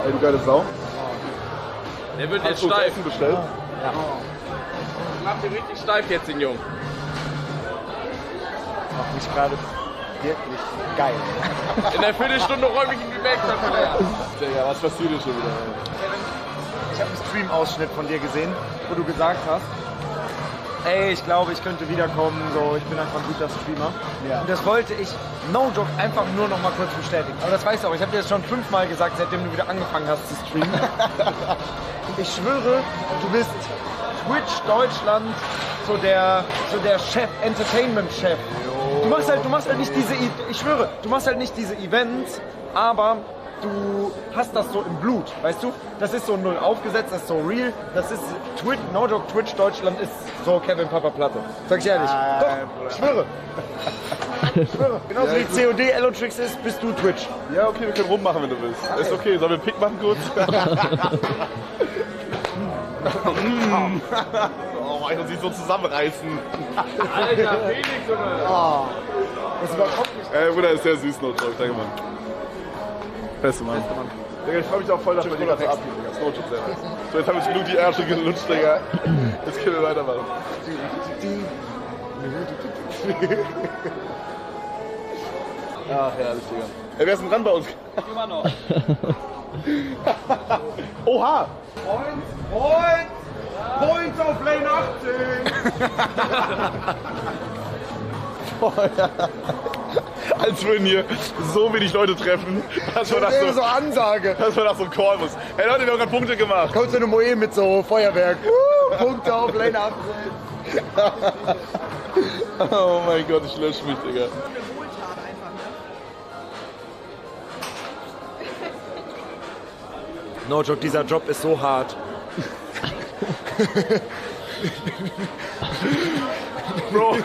Ey, du geile Sau. Der wird jetzt Hast du steif. Essen bestellt? Ja. Macht den richtig steif jetzt, den Jungen. Macht mich gerade wirklich geil. In der Viertelstunde räume ich ihn weg. Digga, was passiert hier schon wieder? Ich habe einen Stream-Ausschnitt von dir gesehen, wo du gesagt hast, ey, ich glaube, ich könnte wiederkommen, so, ich bin einfach ein guter Streamer. Ja. Und das wollte ich, no joke, einfach nur noch mal kurz bestätigen. Aber das weißt du auch, ich habe dir das schon 5-mal gesagt, seitdem du wieder angefangen hast zu streamen. Ich schwöre, du bist Twitch Deutschland, so der Chef, Entertainment-Chef. Du machst halt nicht diese, ich schwöre, du machst halt nicht diese Events, aber du hast das so im Blut, weißt du? Das ist so null aufgesetzt, das ist so real, das ist Twitch, no joke, Twitch Deutschland ist so Kevin Papa Platte. Sag ich ehrlich. Doch, schwöre. Schwöre. Genauso wie COD Elotrix ist, bist du Twitch. Ja, okay, wir können rummachen, wenn du willst. Okay. Ist okay, sollen wir einen Pick machen kurz? Oh, ich muss sich so zusammenreißen. Alter, Felix, Junge. Das ist überhaupt nicht. Bruder, ist sehr süß, no joke, danke, Mann. Beste Mann. Digga, ich freu mich auch voll, dass wir die ganze abgeben, Digga. Das ist no joke, sehr nice. So, jetzt haben wir genug die Ärsche gelutscht, Digga. Jetzt können wir weitermachen. Ach, herrlich, Digga. Ey, wer ist denn dran bei uns? Immer noch. Oha! Points auf Lane 18! Als würden hier so wenig Leute treffen, dass man nach so Ansage. einem Call muss. Hey Leute, wir haben gerade Punkte gemacht. Kommt so eine Moe mit so Feuerwerk. Punkte auf Lane 18. Oh mein Gott, ich lösche mich, Digga. No joke, dieser Job ist so hart. Bro.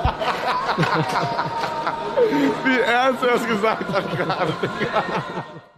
Wie ernst er es gesagt hat gerade.